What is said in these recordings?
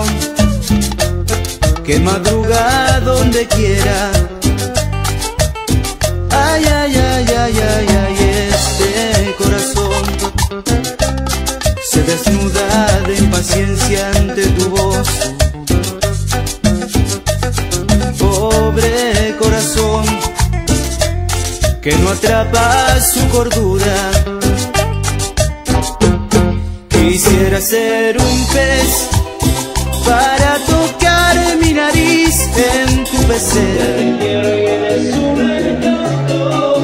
corazón que madruga donde quiera. Ay, ay, ay, ay, ay, ay, este corazón se desnuda de impaciencia ante tu voz. Pobre corazón que no atrapa su cordura. Quisiera ser un pez para tocar mi nariz en tu pecera. Eres un encanto,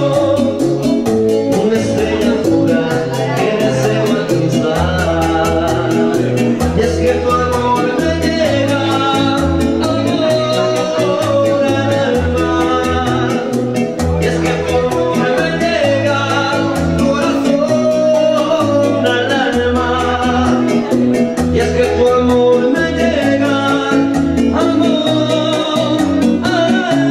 una estrella pura que deseo alcanzar. Y es que tu amor me llega, amor al alma. Y es que tu amor me llega, corazón al alma. Y es que tu amor me llega, amor al alma.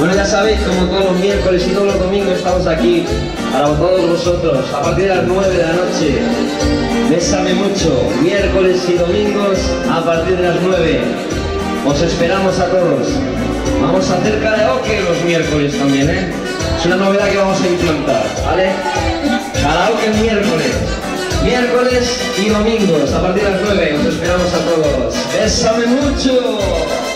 Bueno, ya sabéis, como todos los miércoles y todos los domingos estamos aquí para todos vosotros, a partir de las 9 de la noche. Bésame mucho, miércoles y domingos a partir de las 9. Os esperamos a todos. Vamos a hacer karaoke los miércoles también, ¿eh? Es una novedad que vamos a implantar, ¿vale? Karaoke miércoles y domingos a partir de las 9. Os esperamos a todos. Bésame mucho.